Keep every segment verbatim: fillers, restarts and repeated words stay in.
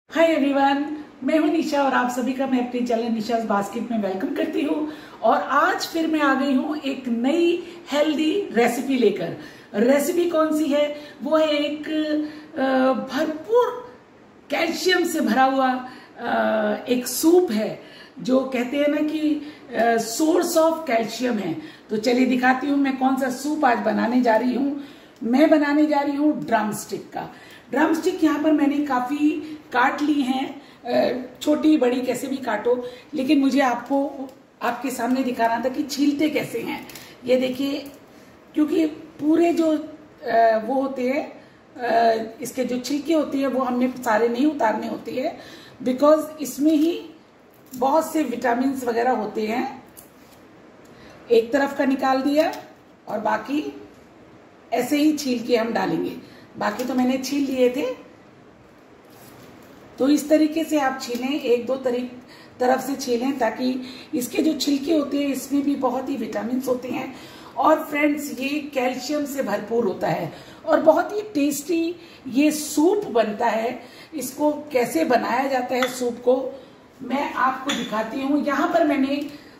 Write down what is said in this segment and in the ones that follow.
Hi everyone, मैं हूं निशा और आप सभी का मैं अपने चैनल निशाज बास्केट में वेलकम करती हूं। और आज फिर मैं आ गई हूं एक नई हेल्दी रेसिपी लेकर। रेसिपी कौन सी है? वो है एक भरपूर कैल्शियम से भरा हुआ एक सूप है, जो कहते हैं ना कि सोर्स ऑफ कैल्शियम है। तो चलिए दिखाती हूँ मैं कौन सा सूप आज बनाने जा रही हूँ। मैं बनाने जा रही हूँ ड्रम स्टिक का। ड्रम स्टिक यहाँ पर मैंने काफी काट ली हैं, छोटी बड़ी कैसे भी काटो, लेकिन मुझे आपको आपके सामने दिखाना था कि छीलते कैसे हैं। ये देखिए, क्योंकि पूरे जो वो होते हैं, इसके जो छिलके होते हैं वो हमने सारे नहीं उतारने होते हैं, बिकॉज इसमें ही बहुत से विटामिन वगैरह होते हैं। एक तरफ का निकाल दिया और बाकी ऐसे ही छील के हम डालेंगे। बाकी तो मैंने छील लिए थे। तो इस तरीके से आप छीलें, एक दो तरीक तरफ से छीलें, ताकि इसके जो छिलके होते हैं इसमें भी बहुत ही विटामिन होते हैं। और फ्रेंड्स, ये कैल्शियम से भरपूर होता है और बहुत ही टेस्टी ये सूप बनता है। इसको कैसे बनाया जाता है सूप को मैं आपको दिखाती हूँ। यहाँ पर मैंने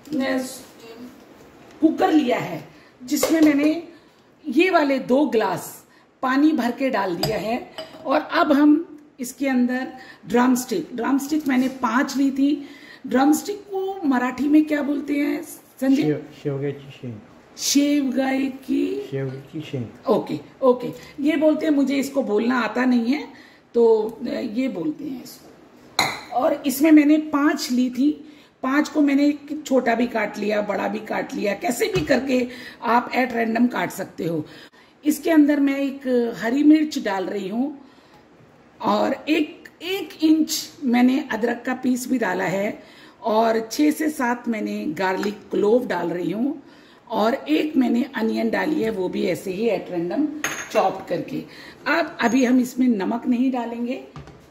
कुकर लिया है, जिसमें मैंने ये वाले दो ग्लास पानी भर के डाल दिया है। और अब हम इसके अंदर ड्रम स्टिक ड्रम स्टिक मैंने पांच ली थी। ड्रम स्टिक को मराठी में क्या बोलते हैं संजय? शेवग्याची शेंग। शेवगाई शेवग्याची शेंग। ओके ओके, ये बोलते हैं। मुझे इसको बोलना आता नहीं है, तो ये बोलते हैं इसको। और इसमें मैंने पांच ली थी। पांच को मैंने छोटा भी काट लिया, बड़ा भी काट लिया, कैसे भी करके आप एट रैंडम काट सकते हो। इसके अंदर मैं एक हरी मिर्च डाल रही हूँ और एक एक इंच मैंने अदरक का पीस भी डाला है, और छह से सात मैंने गार्लिक क्लोव डाल रही हूँ, और एक मैंने अनियन डाली है, वो भी ऐसे ही एट रैंडम चॉप करके। अब अभी हम इसमें नमक नहीं डालेंगे।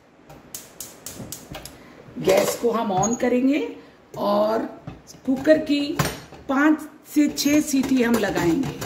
गैस को हम ऑन करेंगे और कुकर की पांच से छह सीटी हम लगाएंगे।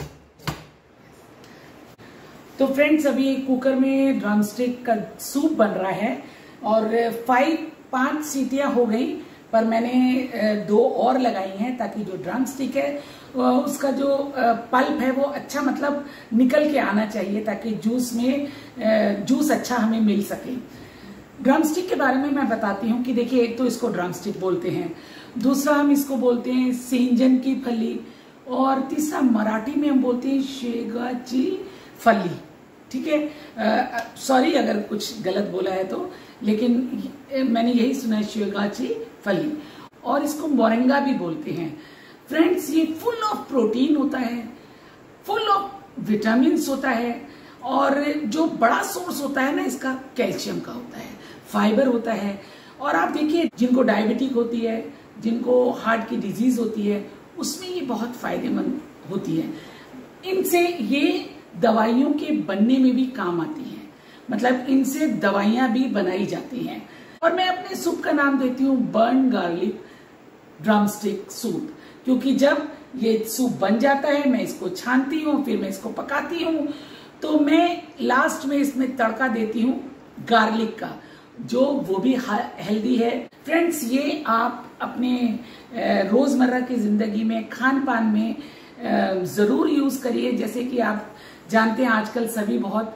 तो फ्रेंड्स, अभी कुकर में ड्रम स्टिक का सूप बन रहा है और फाइव पांच सीटियां हो गई, पर मैंने दो और लगाई हैं, ताकि जो ड्रम स्टिक है उसका जो पल्प है वो अच्छा मतलब निकल के आना चाहिए, ताकि जूस में जूस अच्छा हमें मिल सके। ड्रम स्टिक के बारे में मैं बताती हूँ कि देखिए, एक तो इसको ड्रम स्टिक बोलते हैं, दूसरा हम इसको बोलते हैं सेंजन की फली, और तीसरा मराठी में हम बोलते हैं शेगाची फली। ठीक है, सॉरी अगर कुछ गलत बोला है तो, लेकिन मैंने यही सुना है, शेगाची फली। और इसको मोरिंगा भी बोलते हैं। फ्रेंड्स, ये फुल ऑफ प्रोटीन होता है, फुल ऑफ विटामिन होता है, और जो बड़ा सोर्स होता है ना इसका, कैल्शियम का होता है, फाइबर होता है। और आप देखिए, जिनको डायबिटिक होती है, जिनको हार्ट की डिजीज होती है, उसमें ये बहुत फायदेमंद होती है। इनसे ये दवाइयों के बनने में भी काम आती है, मतलब इनसे दवाइयां भी बनाई जाती हैं। और मैं अपने सूप का नाम देती हूँ burn garlic drumstick soup, क्योंकि जब ये सूप बन जाता है मैं इसको छानती हूँ, फिर मैं इसको पकाती हूँ, तो मैं लास्ट में इसमें तड़का देती हूँ गार्लिक का, जो वो भी हेल्दी है। फ्रेंड्स, ये आप अपने रोजमर्रा की जिंदगी में, खान पान में जरूर यूज करिए। जैसे कि आप जानते हैं, आजकल सभी बहुत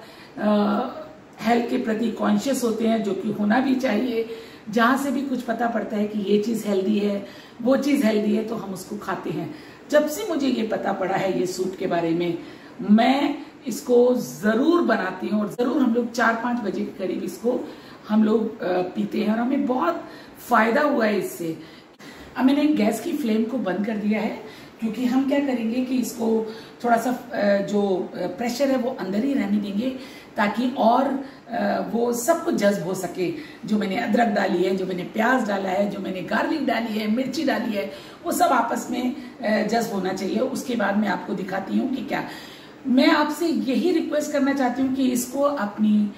हेल्थ के प्रति कॉन्शियस होते हैं, जो कि होना भी चाहिए। जहां से भी कुछ पता पड़ता है कि ये चीज हेल्दी है, वो चीज हेल्दी है, तो हम उसको खाते हैं। जब से मुझे ये पता पड़ा है ये सूप के बारे में, मैं इसको जरूर बनाती हूँ, और जरूर हम लोग चार पांच बजे के करीब इसको हम लोग पीते हैं, और हमें बहुत फायदा हुआ है इससे। अब मैंने गैस की फ्लेम को बंद कर दिया है, क्योंकि हम क्या करेंगे कि इसको थोड़ा सा जो प्रेशर है वो अंदर ही रहने देंगे, ताकि और वो सब कुछ जज्ब हो सके। जो मैंने अदरक डाली है, जो मैंने प्याज डाला है, जो मैंने गार्लिक डाली है, मिर्ची डाली है, वो सब आपस में जज्ब होना चाहिए। उसके बाद मैं आपको दिखाती हूँ कि क्या। मैं आपसे यही रिक्वेस्ट करना चाहती हूँ कि इसको अपनी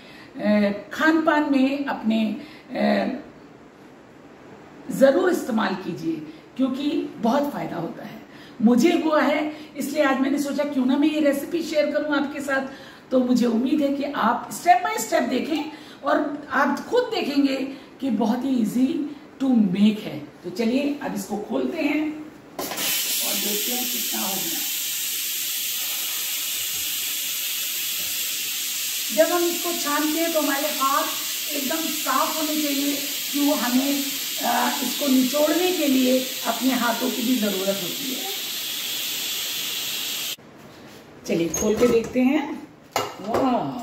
खान पान में अपने जरूर इस्तेमाल कीजिए, क्योंकि बहुत फायदा होता है। मुझे हुआ है, इसलिए आज मैंने सोचा क्यों ना मैं ये रेसिपी शेयर करूं आपके साथ। तो मुझे उम्मीद है कि आप स्टेप बाय स्टेप देखें और आप खुद देखेंगे कि बहुत ही इजी टू मेक है। तो चलिए अब इसको खोलते हैं और देखते हैं कितना हो गया। जब हम इसको छानते हैं तो हमारे हाथ एकदम साफ होने चाहिए, कि वो हमें आ, इसको निचोड़ने के लिए अपने हाथों की भी जरूरत होती है। चलिए खोल के देखते हैं। वाह,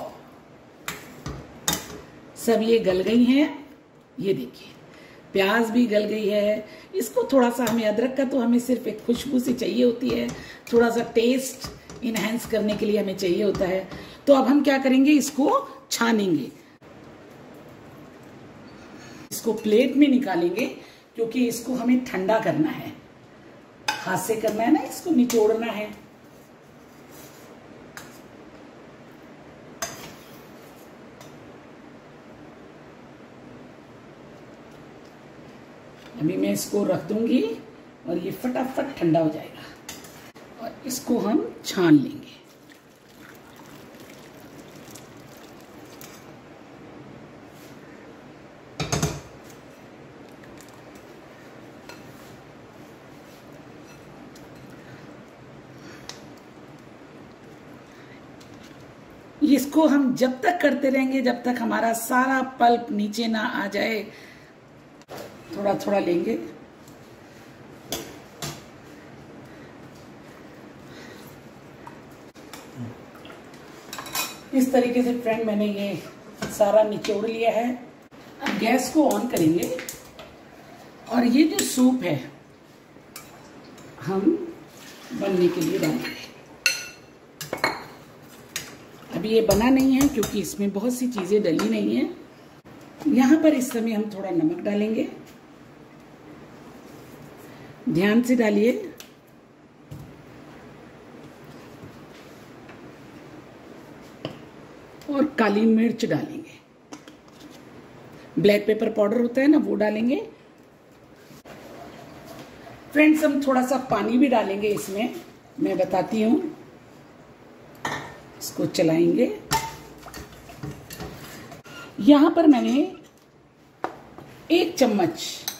सब ये गल गई हैं। ये देखिए प्याज भी गल गई है। इसको थोड़ा सा हमें, अदरक का तो हमें सिर्फ एक खुशबू से चाहिए होती है, थोड़ा सा टेस्ट इनहेंस करने के लिए हमें चाहिए होता है। तो अब हम क्या करेंगे, इसको छानेंगे, इसको प्लेट में निकालेंगे, क्योंकि इसको हमें ठंडा करना है। हाथ से करना है ना, इसको निचोड़ना है। अभी मैं इसको रख दूंगी और ये फटाफट ठंडा हो जाएगा और इसको हम छान लेंगे। इसको हम जब तक करते रहेंगे जब तक हमारा सारा पल्प नीचे ना आ जाए। थोड़ा थोड़ा लेंगे। इस तरीके से फ्रेंड मैंने ये सारा निचोड़ लिया है। अब गैस को ऑन करेंगे और ये जो सूप है हम बनने के लिए डालेंगे। अभी ये बना नहीं है क्योंकि इसमें बहुत सी चीजें डली नहीं है। यहां पर इस समय हम थोड़ा नमक डालेंगे, ध्यान से डालिए। और काली मिर्च डालेंगे, ब्लैक पेपर पाउडर होता है ना, वो डालेंगे। फ्रेंड्स हम थोड़ा सा पानी भी डालेंगे इसमें, मैं बताती हूं। इसको चलाएंगे। यहां पर मैंने एक चम्मच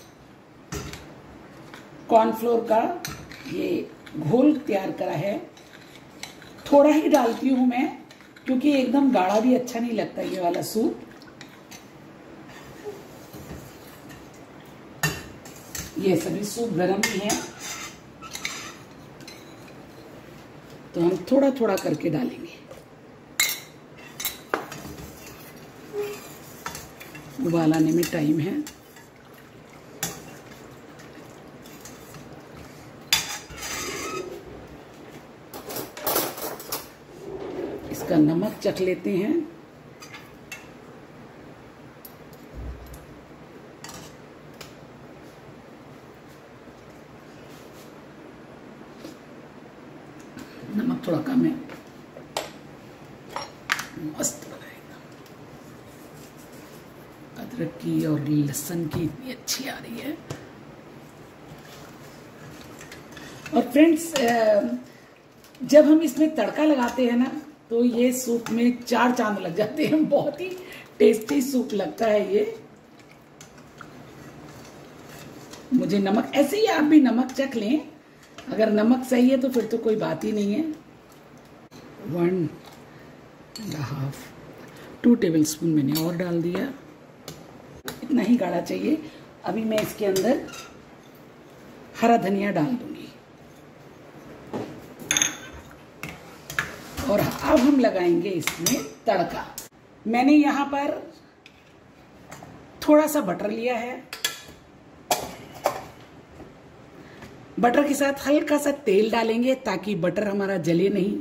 कॉर्नफ्लोर का ये घोल तैयार करा है। थोड़ा ही डालती हूं मैं, क्योंकि एकदम गाढ़ा भी अच्छा नहीं लगता ये वाला सूप। ये सभी सूप गरम ही है, तो हम थोड़ा थोड़ा करके डालेंगे। उबाल आने में टाइम है। इसका नमक चख लेते हैं। नमक थोड़ा कम है। मस्त बना एकदम। अदरक की और लहसुन की इतनी अच्छी आ रही है। और फ्रेंड्स जब हम इसमें तड़का लगाते हैं ना, तो ये सूप में चार चांद लग जाते हैं। बहुत ही टेस्टी सूप लगता है ये। मुझे नमक, ऐसे ही आप भी नमक चख लें। अगर नमक सही है तो फिर तो कोई बात ही नहीं है। One and half two tablespoon मैंने और डाल दिया। इतना ही गाढ़ा चाहिए। अभी मैं इसके अंदर हरा धनिया डाल दूंगी। और अब हम लगाएंगे इसमें तड़का। मैंने यहां पर थोड़ा सा बटर लिया है। बटर के साथ हल्का सा तेल डालेंगे ताकि बटर हमारा जले नहीं।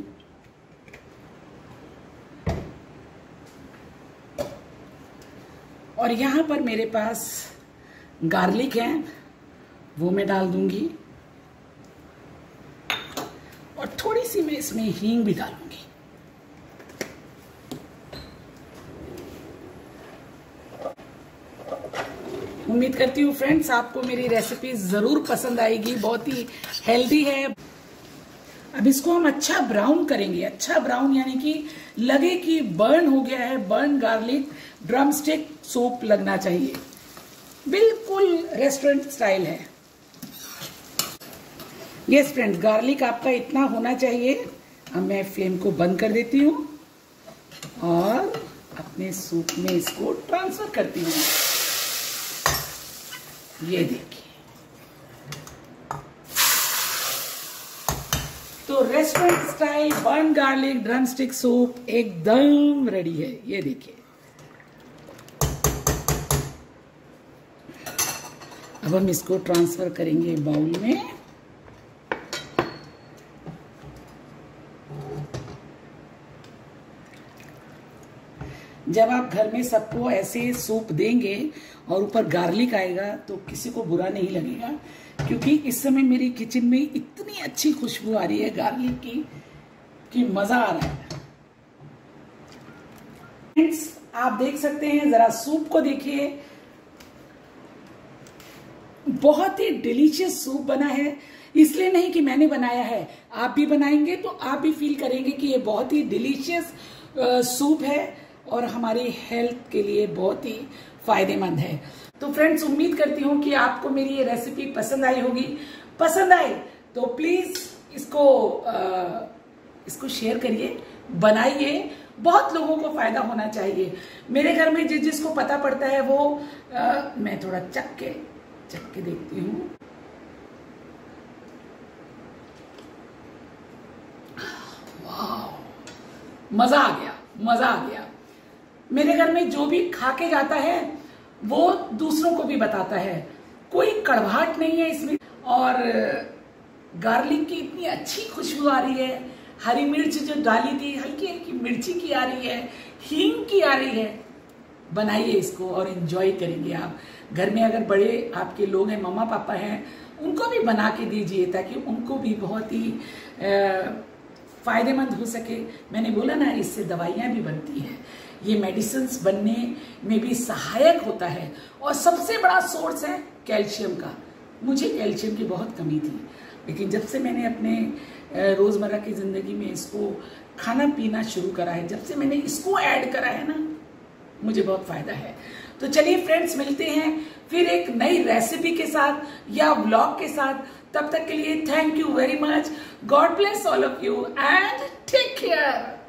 और यहां पर मेरे पास गार्लिक है, वो मैं डाल दूंगी। और थोड़ी सी मैं इसमें हींग भी डालूंगी। उम्मीद करती हूँ फ्रेंड्स आपको मेरी रेसिपी जरूर पसंद आएगी। बहुत ही हेल्दी है। अब इसको हम अच्छा ब्राउन करेंगे। अच्छा ब्राउन यानी कि लगे कि बर्न हो गया है। Burn garlic drumstick soup लगना चाहिए। बिल्कुल रेस्टोरेंट स्टाइल है। यस फ्रेंड्स, गार्लिक आपका इतना होना चाहिए। अब मैं फ्लेम को बंद कर देती हूँ और अपने सूप में इसको ट्रांसफर करती हूँ। ये देखिए, तो restaurant style burn garlic drumstick soup एकदम रेडी है। ये देखिए, अब हम इसको ट्रांसफर करेंगे बाउल में। जब आप घर में सबको ऐसे सूप देंगे और ऊपर गार्लिक आएगा तो किसी को बुरा नहीं लगेगा, क्योंकि इस समय मेरी किचन में इतनी अच्छी खुशबू आ रही है गार्लिक की कि मजा आ रहा है। फ्रेंड्स, आप देख सकते हैं, जरा सूप को देखिए, बहुत ही डिलीशियस सूप बना है। इसलिए नहीं कि मैंने बनाया है, आप भी बनाएंगे तो आप भी फील करेंगे कि ये बहुत ही डिलीशियस सूप है और हमारी हेल्थ के लिए बहुत ही फायदेमंद है। तो फ्रेंड्स, उम्मीद करती हूँ कि आपको मेरी ये रेसिपी पसंद आई होगी। पसंद आई तो प्लीज इसको आ, इसको शेयर करिए, बनाइए, बहुत लोगों को फायदा होना चाहिए। मेरे घर में जिस जिसको पता पड़ता है वो आ, मैं थोड़ा चख के चख के देखती हूँ। वाह, मजा आ गया, मजा आ गया। मेरे घर में जो भी खा के जाता है वो दूसरों को भी बताता है। कोई कड़वाहट नहीं है इसमें और गार्लिक की इतनी अच्छी खुशबू आ रही है। हरी मिर्च जो डाली थी, हल्की हल्की मिर्ची की आ रही है, हींग की आ रही है। बनाइए इसको और एंजॉय करेंगे आप। घर में अगर बड़े आपके लोग हैं, मम्मा पापा हैं, उनको भी बना के दीजिए ताकि उनको भी बहुत ही फायदेमंद हो सके। मैंने बोला ना, इससे दवाइयाँ भी बनती हैं, ये मेडिसिन्स बनने में भी सहायक होता है और सबसे बड़ा सोर्स है कैल्शियम का। मुझे कैल्शियम की बहुत कमी थी, लेकिन जब से मैंने अपने रोजमर्रा की जिंदगी में इसको खाना पीना शुरू करा है, जब से मैंने इसको ऐड करा है ना, मुझे बहुत फायदा है। तो चलिए फ्रेंड्स, मिलते हैं फिर एक नई रेसिपी के साथ या व्लॉग के साथ। तब तक के लिए thank you very much. God bless all of you and take care.